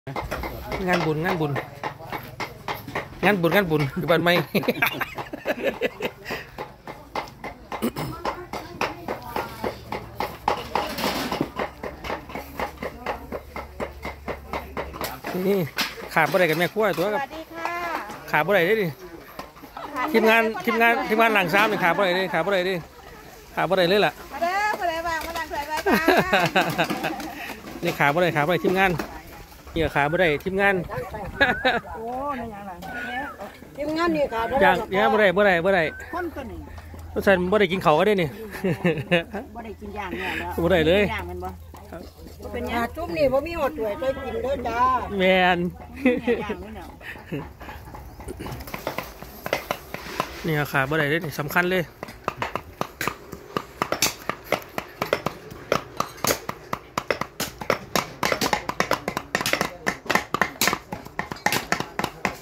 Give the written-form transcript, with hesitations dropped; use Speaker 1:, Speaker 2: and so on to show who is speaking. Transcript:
Speaker 1: งานบุญอยู่บ้านไม่นี่ขาดบ่ได้กันแม่ครัวตัวกับขาดบ่ได้ดิทีมงานหลังซ้ำนี่ขาดบ่ได้ดิขาดบ่ได้เลยล่ะ
Speaker 2: มาเด้อมาเลยบ้างมาดังใส่ใบบ้าง
Speaker 1: นี่ขาบ่ได้ทีมงานนี่ขาบ่ได้ทีมงาน
Speaker 2: โอ้นี่ยังไงทีมงานนี่ขาบ่
Speaker 1: ได้บ่ได้
Speaker 2: คนตัวนี้
Speaker 1: เพราะฉะนั้นบ่ได้กินเขาก็ได้นี่
Speaker 2: บ่ได้กินย่างเนี่ยแล้ว
Speaker 1: บ่ได้เลย
Speaker 2: ย่างมันบ่เป็นย่างจุ่มนี่บ่มีหอดถ้วยได้กินเด้อจ้า
Speaker 1: แมนนี่ขาบ่ได้เลยนี่สำคัญเลย